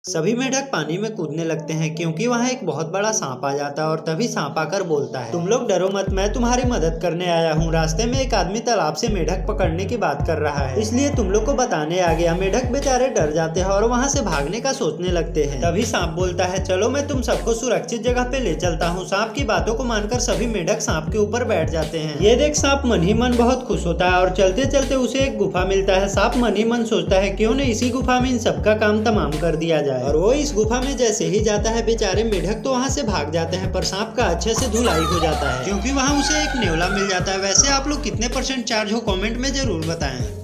सभी मेढक पानी में कूदने लगते हैं क्योंकि वहाँ एक बहुत बड़ा सांप आ जाता है और तभी सांप आकर बोलता है, तुम लोग डरो मत, मैं तुम्हारी मदद करने आया हूँ। रास्ते में एक आदमी तालाब से मेढक पकड़ने की बात कर रहा है, इसलिए तुम लोग को बताने आ गया। मेढक बेचारे डर जाते हैं और वहाँ से भागने का सोचने लगते हैं। तभी सांप बोलता है, चलो मैं तुम सबको सुरक्षित जगह पे ले चलता हूँ। सांप की बातों को मानकर सभी मेढक सांप के ऊपर बैठ जाते हैं। ये देख सांप मन ही मन बहुत खुश होता है और चलते चलते उसे एक गुफा मिलता है। सांप मन ही मन सोचता है, क्यों न इसी गुफा में इन सबका काम तमाम कर दिया जाए। और वो इस गुफा में जैसे ही जाता है, बेचारे मेढक तो वहाँ से भाग जाते हैं, पर सांप का अच्छे से धुलाई हो जाता है क्योंकि वहाँ उसे एक नेवला मिल जाता है। वैसे आप लोग कितने % चार्ज हो, कमेंट में जरूर बताएं।